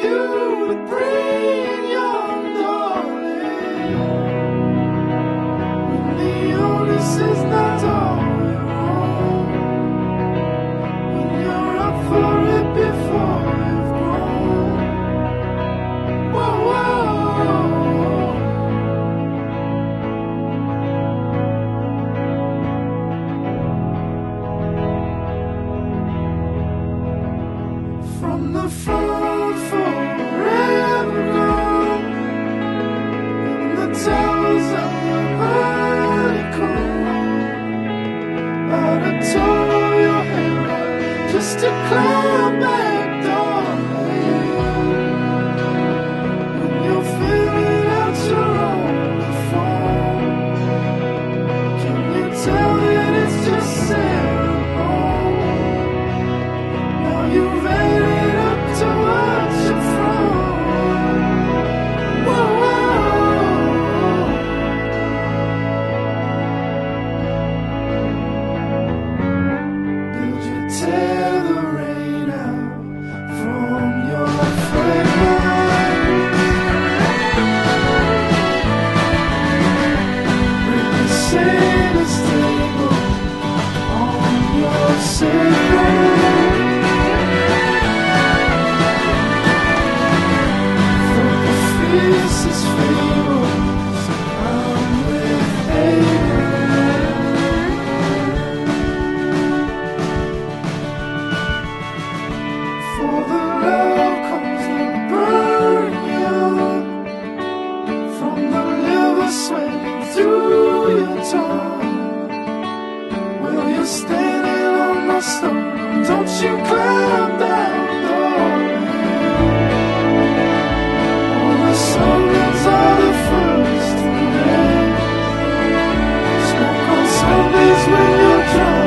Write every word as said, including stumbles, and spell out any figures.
you to bring your darling. When the illness is not all at home, when you're up for it before you've grown. Whoa, whoa. From the phone forever gone, in the towers of the vertical, out of told of your hair, just to climb back, darling. When you're filling out your own phone, can you tell that it's just ceremony? Now you've added up to what you're from. Whoa, whoa. Did you tear the rain out from your fragment? Bring the sailor's table on your cigarette. This is fables, I'm with Abraham. For the love comes the burn young, from the liver swelling through your tongue. Well, you're standing on my stone, don't you climb down, darling. Sundays are the first to end. Smoke on Sundays when you're drunk.